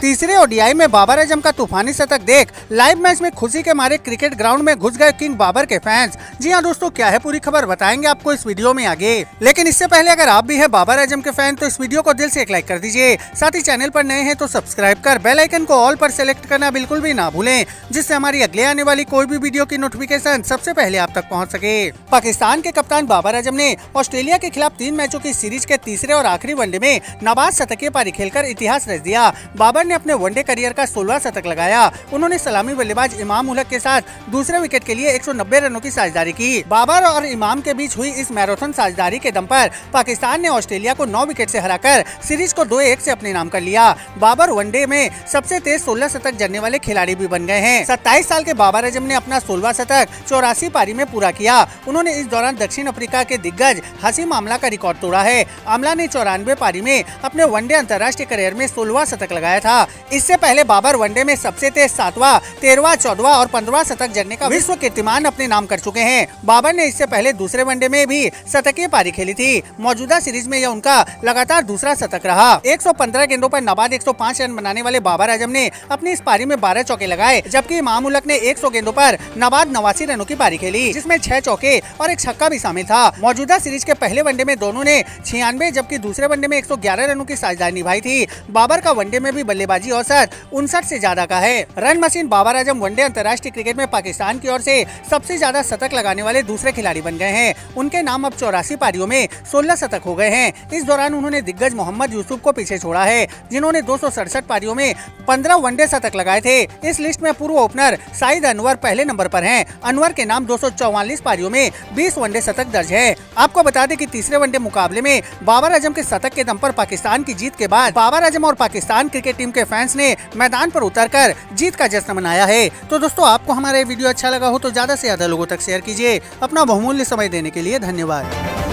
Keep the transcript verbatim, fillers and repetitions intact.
तीसरे ओडीआई में बाबर आजम का तूफानी शतक देख लाइव मैच में खुशी के मारे क्रिकेट ग्राउंड में घुस गए किंग बाबर के फैंस। जी हां दोस्तों, क्या है पूरी खबर बताएंगे आपको इस वीडियो में आगे। लेकिन इससे पहले अगर आप भी है बाबर आजम के फैन तो इस वीडियो को दिल से एक लाइक कर दीजिए। साथ ही चैनल पर नए हैं तो सब्सक्राइब कर बेल आइकन को ऑल पर सेलेक्ट करना बिल्कुल भी ना भूलें, जिससे हमारी अगले आने वाली कोई भी वीडियो की नोटिफिकेशन सबसे पहले आप तक पहुँच सके। पाकिस्तान के कप्तान बाबर आजम ने ऑस्ट्रेलिया के खिलाफ तीन मैचों की सीरीज के तीसरे और आखिरी वनडे में नाबाद शतकीय पारी खेलकर इतिहास रच दिया। बाबर ने अपने वनडे करियर का सोलहवां शतक लगाया। उन्होंने सलामी बल्लेबाज इमाम उल हक के साथ दूसरे विकेट के लिए एक सौ नब्बे रनों की साझेदारी की। बाबर और इमाम के बीच हुई इस मैराथन साझेदारी के दम पर पाकिस्तान ने ऑस्ट्रेलिया को नौ विकेट से हराकर सीरीज को दो एक से अपने नाम कर लिया। बाबर वनडे में सबसे तेज सोलह शतक जड़ने वाले खिलाड़ी भी बन गए हैं। सत्ताईस साल के बाबर आजम ने अपना सोलहवां शतक चौरासी पारी में पूरा किया। उन्होंने इस दौरान दक्षिण अफ्रीका के दिग्गज हसीम आमला का रिकॉर्ड तोड़ा है। आमला ने चौरानवे पारी में अपने वनडे अंतर्राष्ट्रीय करियर में सोलहवां शतक लगाया था। इससे पहले बाबर वनडे में सबसे तेज सातवां, तेरहवां, चौदहवां और पंद्रहवां शतक जड़ने का विश्व कीर्तिमान अपने नाम कर चुके हैं। बाबर ने इससे पहले दूसरे वनडे में भी शतकीय पारी खेली थी। मौजूदा सीरीज में यह उनका लगातार दूसरा शतक रहा। एक सौ पंद्रह गेंदों पर नाबाद एक सौ पाँच रन बनाने वाले बाबर आजम ने अपनी इस पारी में बारह चौके लगाए, जबकि इमाम उल हक ने एक सौ गेंदों पर नाबाद नवासी रनों की पारी खेली, जिसमें छह चौके और एक छक्का भी शामिल था। मौजूदा सीरीज के पहले वनडे में दोनों ने छियानवे जबकि दूसरे वनडे में एक सौ ग्यारह रनों की साझेदारी निभाई थी। बाबर का वनडे में भी बल्लेबाजी औसत उनसठ से ज्यादा का है। Run machine Babar Azam one day अंतर्राष्ट्रीय क्रिकेट में पाकिस्तान की ओर से सबसे ज्यादा शतक लगाने वाले दूसरे खिलाड़ी बन गए हैं। उनके नाम अब चौरासी पारियों में सोलह शतक हो गए हैं। इस दौरान उन्होंने दिग्गज मोहम्मद यूसुफ को पीछे छोड़ा है, जिन्होंने दो सौ सड़सठ पारियों में पंद्रह वनडे शतक लगाए थे। इस लिस्ट में पूर्व ओपनर साइद अनवर पहले नंबर पर हैं। अनवर के नाम दो सौ चौवालीस पारियों में बीस वनडे शतक दर्ज है। आपको बता दें कि तीसरे वनडे मुकाबले में बाबर आजम के शतक के दम पर पाकिस्तान की जीत के बाद बाबर आजम और पाकिस्तान क्रिकेट टीम के फैंस ने मैदान पर उतरकर जीत का जश्न मनाया है। तो दोस्तों, आपको हमारा वीडियो अच्छा लगा हो तो ज्यादा से ज्यादा लोगों तक शेयर कीजिए। अपना बहुमूल्य समय देने के लिए धन्यवाद।